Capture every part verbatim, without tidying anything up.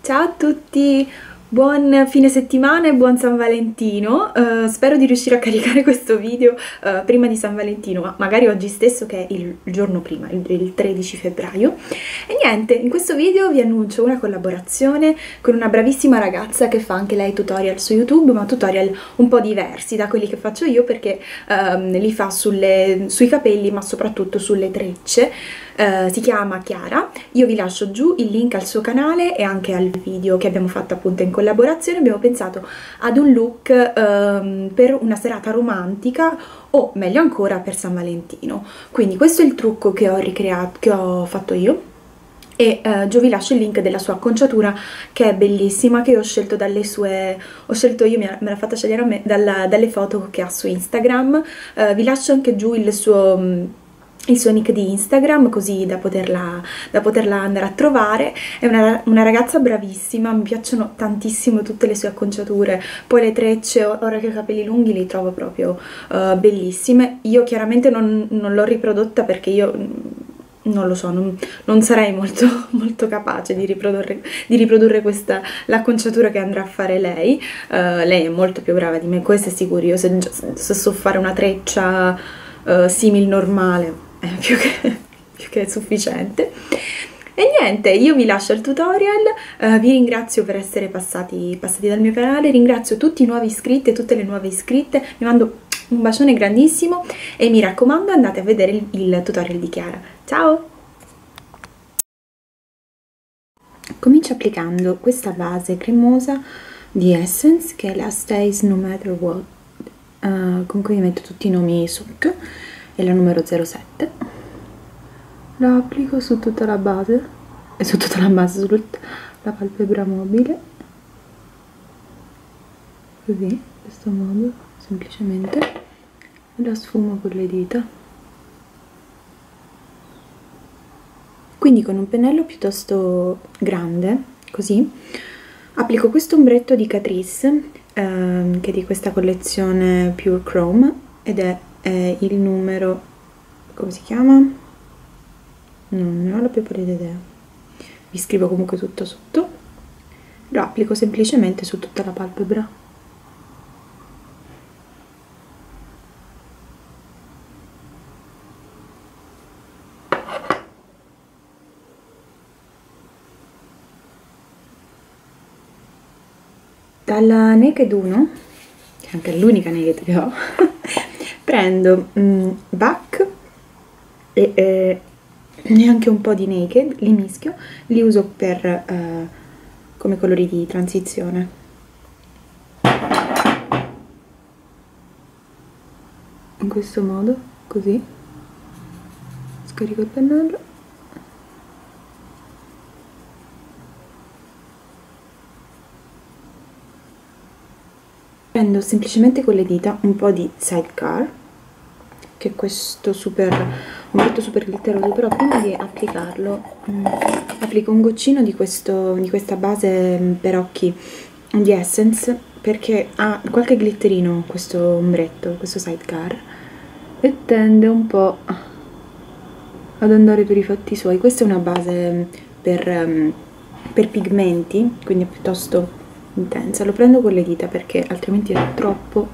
Ciao a tutti, buon fine settimana e buon San Valentino. Uh, spero di riuscire a caricare questo video uh, prima di San Valentino, ma magari oggi stesso, che è il giorno prima, il, il tredici febbraio. E niente, in questo video vi annuncio una collaborazione con una bravissima ragazza che fa anche lei tutorial su YouTube, ma tutorial un po' diversi da quelli che faccio io, perché um, li fa sulle, sui capelli, ma soprattutto sulle trecce. Uh, si chiama Chiara. Io vi lascio giù il link al suo canale e anche al video che abbiamo fatto appunto in collaborazione. Abbiamo pensato ad un look um, per una serata romantica, o meglio ancora per San Valentino. Quindi questo è il trucco che ho ricreato, che ho fatto io, e uh, giù vi lascio il link della sua acconciatura, che è bellissima, che io ho scelto dalle sue, ho scelto io, me l'ha fatta scegliere a me dalla, dalle foto che ha su Instagram. Uh, vi lascio anche giù il suo... Um, il suo nick di Instagram, così da poterla, da poterla andare a trovare. È una, una ragazza bravissima, mi piacciono tantissimo tutte le sue acconciature, poi le trecce, ora che ho i capelli lunghi, li trovo proprio uh, bellissime. Io chiaramente non, non l'ho riprodotta perché io non lo so, non, non sarei molto, molto capace di riprodurre, di riprodurre questa, l'acconciatura che andrà a fare lei. Uh, lei è molto più brava di me, questo è sicuro. Io se, se so fare una treccia uh, simil normale, è più che, più che sufficiente. E niente, io vi lascio il tutorial, uh, vi ringrazio per essere passati, passati dal mio canale, ringrazio tutti i nuovi iscritti e tutte le nuove iscritte, vi mando un bacione grandissimo e mi raccomando, andate a vedere il, il tutorial di Chiara. Ciao! Comincio applicando questa base cremosa di Essence, che è la Stays No Matter What, uh, con cui metto tutti i nomi sotto. È la numero zero sette. La applico su tutta la base e su tutta la base, su tutta la palpebra mobile, così, in questo modo, semplicemente, e la sfumo con le dita. Quindi con un pennello piuttosto grande, così, applico questo ombretto di Catrice, ehm, che è di questa collezione Pure Chrome, ed è è il numero, come si chiama? Non ne ho la più pallida idea, vi scrivo comunque tutto sotto. Lo applico semplicemente su tutta la palpebra. Dalla Naked uno, che anche è l'unica Naked che ho, prendo mm, B A C e, e neanche un po' di Naked, li mischio, li uso per eh, come colori di transizione. In questo modo, così, scarico il pennello. Prendo semplicemente con le dita un po' di Sidecar, che è questo super ombretto super glitteroso, però prima di applicarlo mh, applico un goccino di, questo, di questa base mh, per occhi di Essence, perché ha qualche glitterino questo ombretto, questo Sidecar, e tende un po' ad andare per i fatti suoi. Questa è una base per, um, per pigmenti, quindi è piuttosto intensa. Lo prendo con le dita perché altrimenti è troppo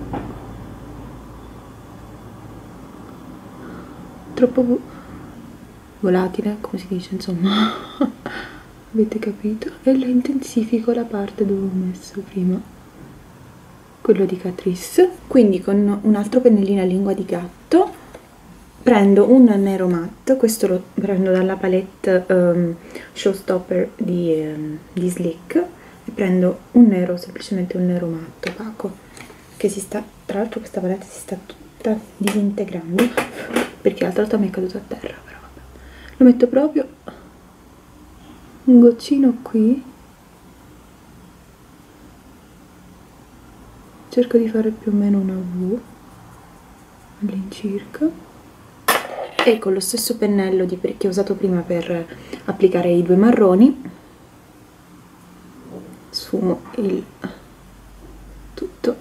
troppo volatile, come si dice, insomma. Avete capito? E la intensifico la parte dove ho messo prima quello di Catrice. Quindi con un altro pennellino a lingua di gatto prendo un nero matte, questo lo prendo dalla palette um, Showstopper di, um, di Slick, e prendo un nero, semplicemente un nero matto opaco, che si sta, tra l'altro questa palette si sta tutta disintegrando perché l'altra volta mi è caduto a terra, però vabbè. Lo metto proprio un goccino qui, cerco di fare più o meno una V all'incirca, e con lo stesso pennello di, che ho usato prima per applicare i due marroni sfumo il tutto,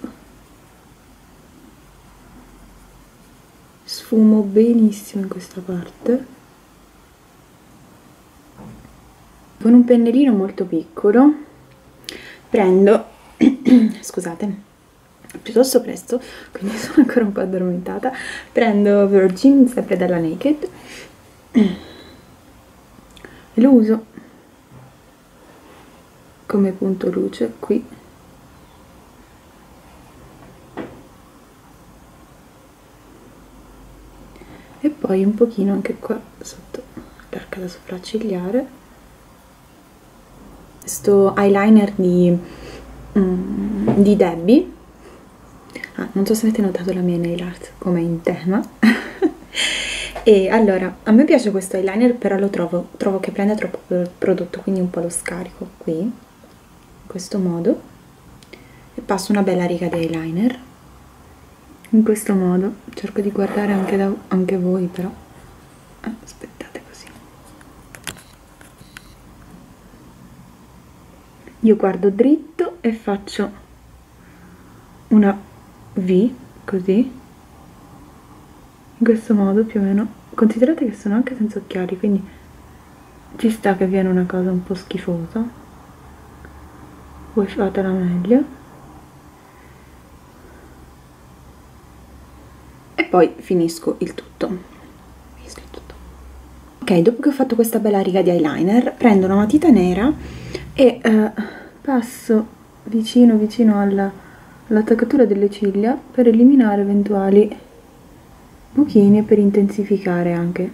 sfumo benissimo in questa parte Con un pennellino molto piccolo prendo, scusate, piuttosto presto, quindi sono ancora un po' addormentata, prendo Virgin, sempre dalla Naked, e lo uso come punto luce qui, e poi un pochino anche qua sotto l'arcata sopraccigliare. Sto eyeliner di, mm, di Debbie. Ah, non so se avete notato la mia nail art come in tema. E allora, a me piace questo eyeliner, però lo trovo, trovo che prenda troppo prodotto, quindi un po' lo scarico qui, in questo modo, e passo una bella riga di eyeliner, in questo modo. Cerco di guardare anche, da, anche voi, però. Ah, aspettate così. Io guardo dritto e faccio una V, così, in questo modo più o meno. Considerate che sono anche senza occhiali, quindi ci sta che viene una cosa un po' schifosa. Voi fatela meglio. E poi finisco il tutto. Finisco il tutto. Ok, dopo che ho fatto questa bella riga di eyeliner, prendo una matita nera e eh, passo vicino vicino all'attaccatura delle ciglia per eliminare eventuali buchini e per intensificare anche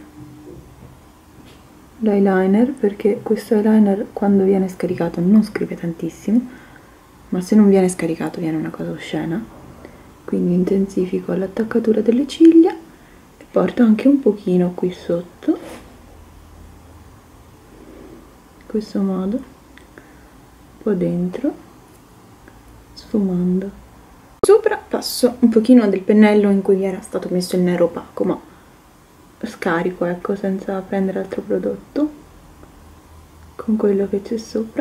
l'eyeliner, perché questo eyeliner quando viene scaricato non scrive tantissimo, ma se non viene scaricato viene una cosa oscena. Quindi intensifico l'attaccatura delle ciglia e porto anche un pochino qui sotto, in questo modo, un po' dentro, sfumando. Sopra passo un pochino del pennello in cui era stato messo il nero opaco, ma scarico, ecco, senza prendere altro prodotto, con quello che c'è sopra.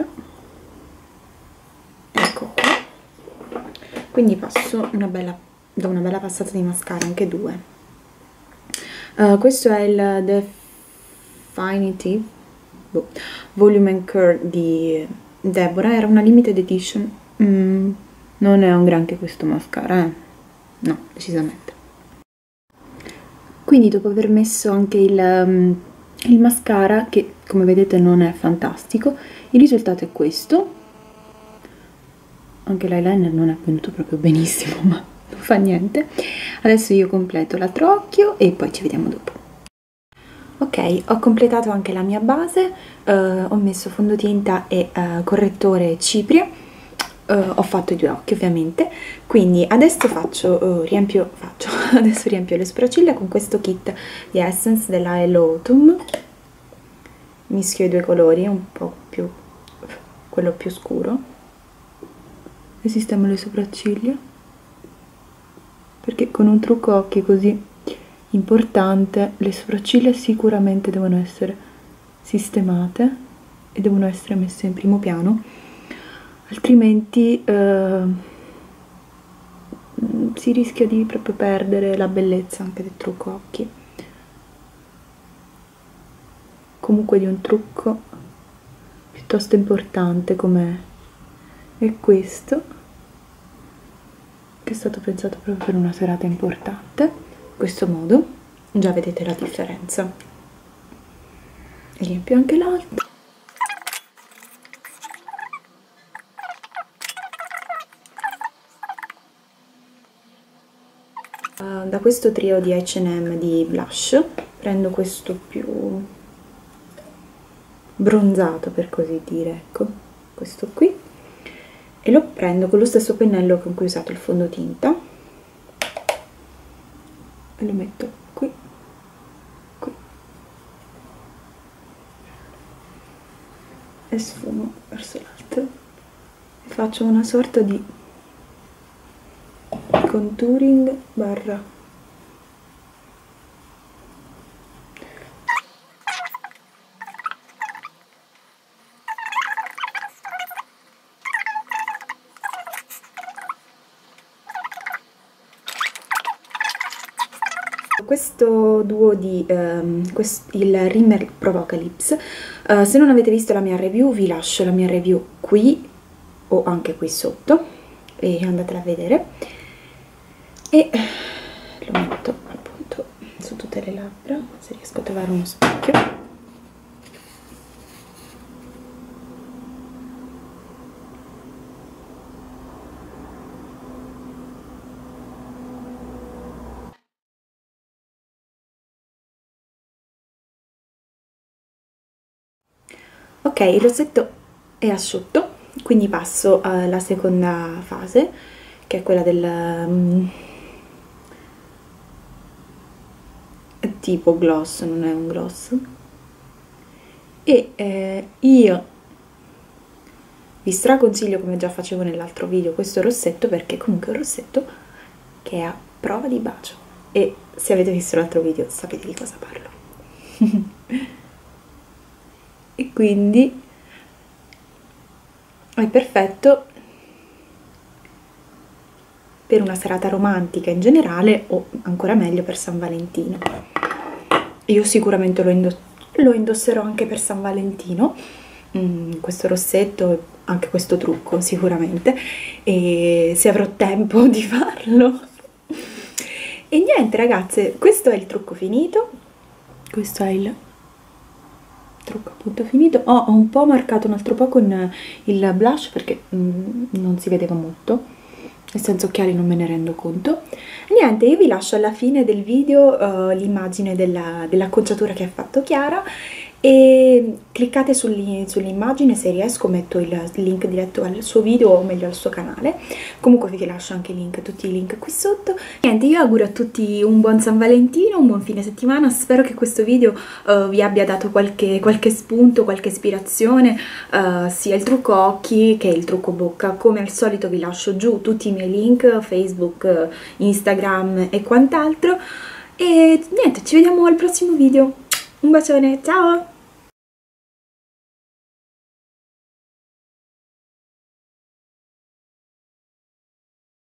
Ecco qua. Quindi passo una bella, do una bella passata di mascara, anche due. Uh, questo è il Definitive boh, Volume and Curl di Deborah, era una limited edition. Mm, non è un granché questo mascara, eh? No, decisamente. Quindi dopo aver messo anche il, um, il mascara, che come vedete non è fantastico, il risultato è questo. Anche l'eyeliner non è venuto proprio benissimo, ma non fa niente. Adesso io completo l'altro occhio e poi ci vediamo dopo. Ok, ho completato anche la mia base, uh, ho messo fondotinta e uh, correttore cipria. Uh, ho fatto i due occhi ovviamente, quindi adesso faccio, uh, riempio, faccio, adesso riempio le sopracciglia con questo kit di Essence della Hello Autumn. Mischio i due colori, un po' più, quello più scuro, e sistemo le sopracciglia, perché con un trucco occhi così importante le sopracciglia sicuramente devono essere sistemate e devono essere messe in primo piano, altrimenti eh, si rischia di proprio perdere la bellezza anche del trucco occhi. Comunque di un trucco piuttosto importante come è questo, che è stato pensato proprio per una serata importante. In questo modo già vedete la differenza. Riempio anche l'altro. Uh, da questo trio di H and M di blush prendo questo più bronzato, per così dire, ecco, questo qui, e lo prendo con lo stesso pennello con cui ho usato il fondotinta e lo metto qui, qui, e sfumo verso l'alto e faccio una sorta di contouring barra questo duo di um, quest il Rimmel Provocalypse Uh, se non avete visto la mia review, vi lascio la mia review qui o anche qui sotto e andatela a vedere. E lo metto appunto su tutte le labbra, se riesco a trovare uno specchio. Ok, il rossetto è asciutto, quindi passo alla seconda fase, che è quella del um, tipo gloss, non è un gloss. E eh, io vi straconsiglio, come già facevo nell'altro video, questo rossetto, perché comunque è un rossetto che è a prova di bacio. E se avete visto l'altro video sapete di cosa parlo. E quindi è perfetto per una serata romantica in generale o ancora meglio per San Valentino. Io sicuramente lo, indoss lo indosserò anche per San Valentino, mm, questo rossetto, anche questo trucco sicuramente, e se avrò tempo di farlo. E niente ragazze, questo è il trucco finito, questo è il trucco appunto finito. Oh, ho un po' marcato un altro po' con il blush perché mm, non si vedeva molto, e senza occhiali non me ne rendo conto. Niente, io vi lascio alla fine del video uh, l'immagine dell'acconciatura che ha fatto Chiara, e cliccate sull'immagine, se riesco metto il link diretto al suo video o meglio al suo canale. Comunque vi lascio anche i link, tutti i link qui sotto. Niente, io auguro a tutti un buon San Valentino, un buon fine settimana. Spero che questo video uh, vi abbia dato qualche, qualche spunto, qualche ispirazione, uh, sia il trucco occhi che il trucco bocca. Come al solito vi lascio giù tutti i miei link, Facebook, Instagram e quant'altro. E niente, ci vediamo al prossimo video. Un bacione, ciao!